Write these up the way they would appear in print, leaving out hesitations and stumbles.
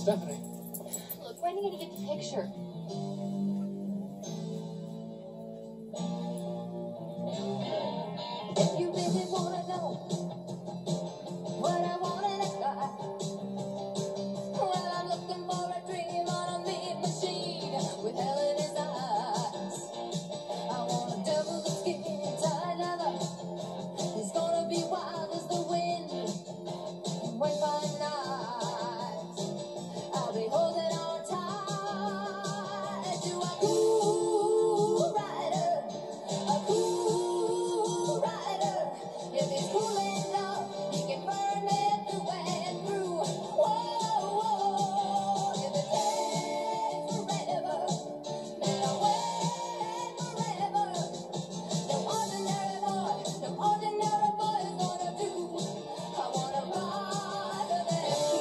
happening? Look, we're gonna get the picture. If you really wanna know what I want in a guy, well, I'm looking for a dream on a meat machine with hell in his eyes. I want a devil that's skin tight leather. He's gonna be wild as the wind. Wait by night, I'll be holding on tight to a cool rider, a cool rider. If he's cool enough, he can burn me through and through. Whoa, whoa, if it takes forever, then I'll wait forever. No ordinary boy, no ordinary boy is gonna do. I wanna ride a that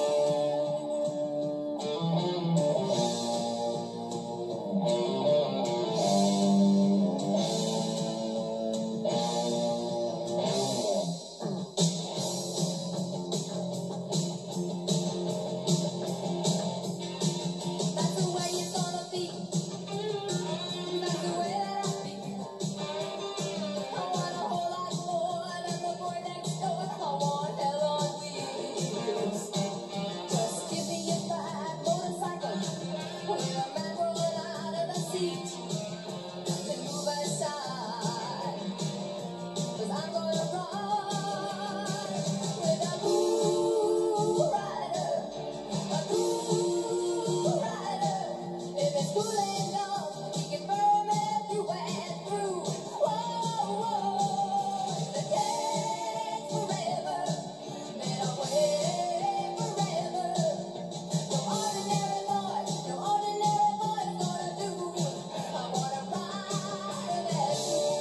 That's the way it's gonna be. That's the way that I feel. I want a whole lot more than the boy next door. I want hell on wheels. Just give me a fat motorcycle with a man rolling out of the seat. Then move aside, 'cause I'm gonna ride with a cool rider, a cool rider. If it's cool enough, he can burn me through and through. Whoa, whoa, if it takes forever, then I'll wait forever. No ordinary boy, no ordinary boy is gonna do. I wanna ride that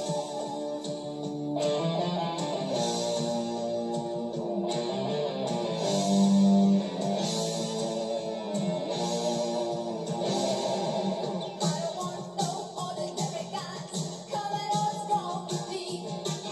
I don't want no ordinary guys coming on strong with me.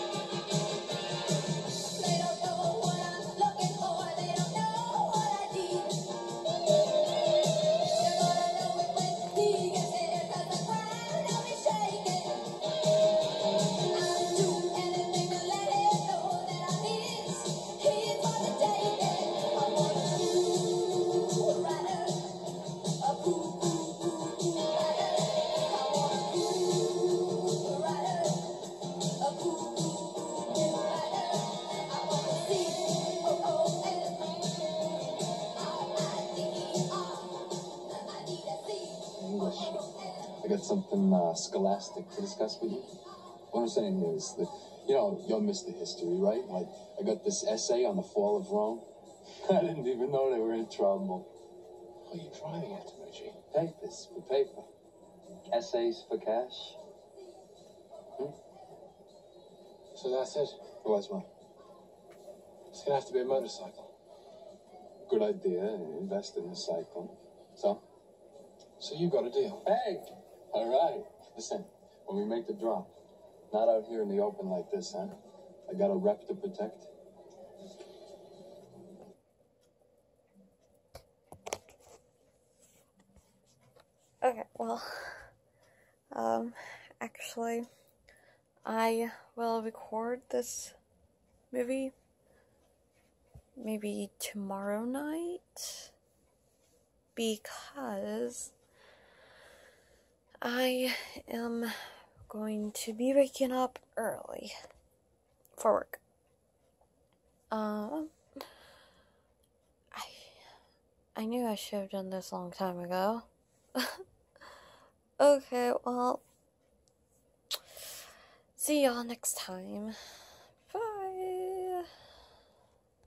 They don't know what I'm looking for. They don't know what I need. They're gonna know it when he gets here, 'cause the ground will be shaking. I'll do anything to let him know that I'm his. He's for the taking. I want a cool rider, a cool rider. I want a cool rider, a cool rider. I want to see COOLRIDER. I need a English. I got something scholastic to discuss with you. What I'm saying is that, you'll miss the history, right? Like, I got this essay on the fall of Rome. I didn't even know they were in trouble. What are you driving at, Reggie? Papers for paper. Essays for cash. So that's it. Otherwise, what? It's gonna have to be a motorcycle. Good idea. Invest in the cycle. So? So you got a deal. Hey! All right. Listen, when we make the drop, not out here in the open like this, huh? I got a rep to protect. Okay, well, actually, I will record this movie maybe tomorrow night, because I am going to be waking up early for work. I knew I should have done this a long time ago. Okay, well, see y'all next time.